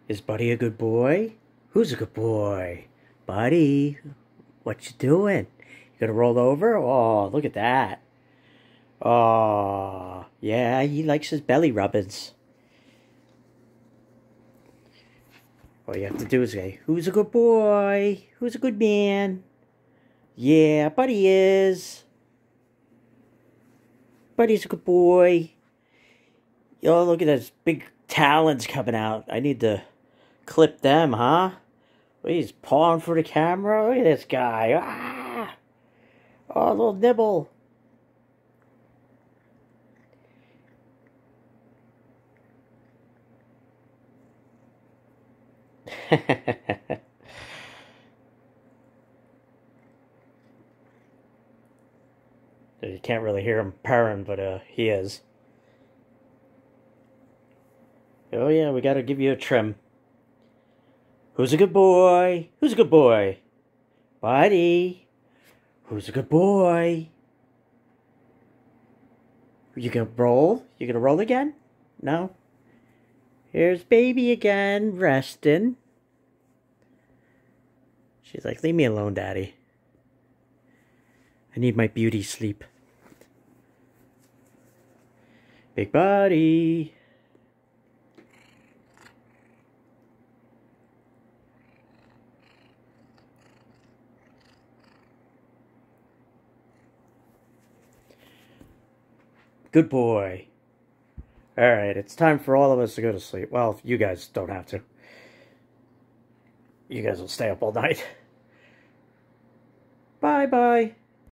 Is Buddy a good boy? Who's a good boy? Buddy, what you doing? You gonna roll over? Oh, look at that. Oh, yeah, he likes his belly rubbings. All you have to do is say, who's a good boy? Who's a good man? Yeah, Buddy is. Buddy's a good boy. Oh, look at those big talons coming out. I need to clip them, huh? Oh, he's pawing for the camera. Look at this guy. Ah! Oh, a little nibble. You can't really hear him purring, but he is. Oh yeah, we gotta give you a trim. Who's a good boy? Who's a good boy? Buddy. Who's a good boy? You gonna roll? You gonna roll again? No? Here's baby again, resting. She's like, leave me alone, Daddy. I need my beauty sleep. Big Buddy. Good boy. Alright, it's time for all of us to go to sleep. Well, you guys don't have to. You guys will stay up all night. Bye-bye.